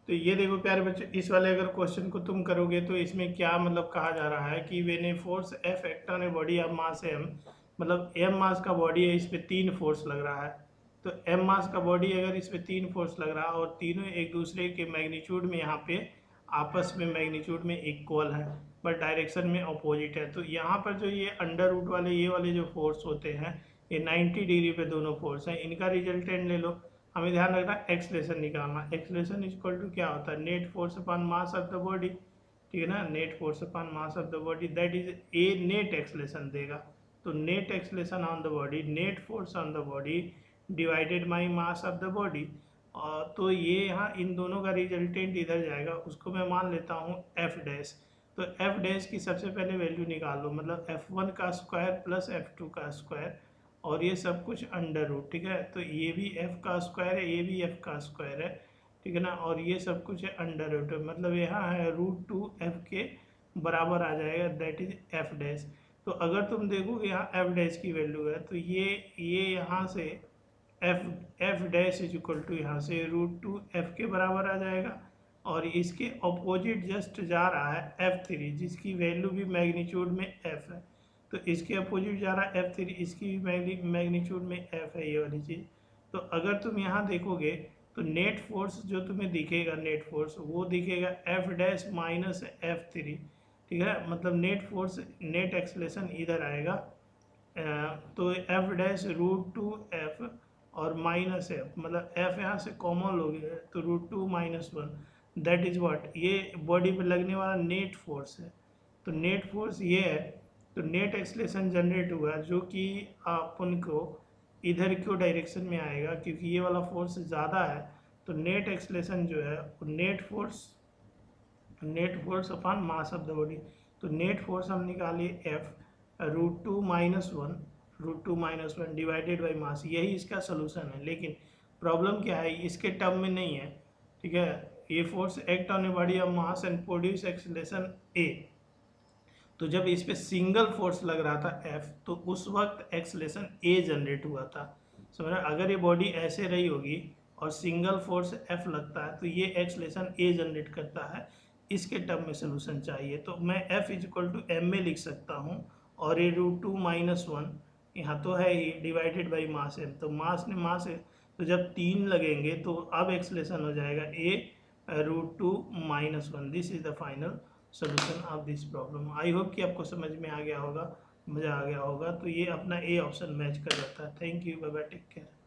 तो ये देखो प्यारे बच्चों, इस वाले अगर क्वेश्चन को तुम करोगे तो इसमें क्या मतलब कहा जा रहा है कि when a force F act on a body of mass M, मतलब एम मास का बॉडी है, इस पे 3 फोर्स लग रहा है। तो एम मास का बॉडी अगर इस पे 3 फोर्स लग रहा है और तीनों एक दूसरे के मैग्नीट्यूड में यहाँ पे आपस में मैग्नीट्यूड में इक्वल है बट डायरेक्शन में अपोजिट है, तो यहाँ पर जो ये अंडर रूट वाले ये वाले जो फोर्स होते हैं, ये 90 डिग्री पे दोनों फोर्स हैं, इनका रिजल्टेंट ले लो। हमें ध्यान रखना एक्सलेशन निकालना। एक्सलेशन इक्वल टू क्या होता है, net force upon mass of the body, ठीक है ना, net force upon mass of the body that is a net acceleration देगा। तो net acceleration on the body, net force on the body divided by mass of the body. तो ये यहाँ इन दोनों का रिजल्टेंट इधर जाएगा, उसको मैं मान लेता हूँ एफ डैश। तो एफ डैश की सबसे पहले वैल्यू निकाल लो, मतलब F1 का स्क्वायर प्लस F2 का स्क्वायर, और ये सब कुछ अंडर रूट, ठीक है। तो ये भी f का स्क्वायर है, ये भी f का स्क्वायर है, ठीक है ना, और ये सब कुछ है अंडर रूट, मतलब यहाँ है √2f के बराबर आ जाएगा, दैट इज f डैश। तो अगर तुम देखोगे यहाँ f डैश की वैल्यू है, तो ये यहाँ से f dash is equal to यहाँ से √2f के बराबर आ जाएगा, और इसके अपोजिट जस्ट जा रहा है F3 जिसकी वैल्यू भी मैग्नीट्यूड में f है। तो इसके अपोजिट जा रहा है F3, इसकी भी मैग्नीट्यूड में f है, ये वाली चीज़। तो अगर तुम यहाँ देखोगे तो नेट फोर्स जो तुम्हें दिखेगा, नेट फोर्स वो दिखेगा F डैश माइनस F3, ठीक है, मतलब नेट फोर्स, नेट एक्सलेशन इधर आएगा। तो F डैश √2f और माइनस f, मतलब f यहाँ से कॉमन लोगे तो √2 - 1, दैट इज व्हाट, ये बॉडी पे लगने वाला नेट फोर्स है। तो नेट फोर्स ये है, तो नेट एक्सलेशन जनरेट हुआ जो कि अपन को इधर क्यों डायरेक्शन में आएगा, क्योंकि ये वाला फोर्स ज़्यादा है। तो नेट एक्सलेशन जो है वो net force upon mass of the body. तो नेट फोर्स हम निकालिए f √2 - 1 डिवाइडेड बाई मास, यही इसका सोल्यूशन है। लेकिन प्रॉब्लम क्या है, इसके टर्म में नहीं है, ठीक है। ये force act on a body of mass and produce acceleration a। तो जब इस पे सिंगल फोर्स लग रहा था F, तो उस वक्त एक्सलेशन A जनरेट हुआ था, समझ रहे। अगर ये बॉडी ऐसे रही होगी और सिंगल फोर्स F लगता है तो ये एक्सलेशन A जनरेट करता है, इसके टर्म में सोल्यूशन चाहिए। तो मैं F is equal to M में लिख सकता हूँ, और ये √2 - 1 यहाँ तो है ही डिवाइडेड बाई मास M, तो मास ने मास है, तो जब 3 लगेंगे तो अब एक्सलेशन हो जाएगा A √2 - 1। This is the final solution of this problem. I hope कि आपको समझ में आ गया होगा, मज़ा आ गया होगा। तो ये अपना ए ऑप्शन मैच कर जाता है। Thank you, bye bye, take care.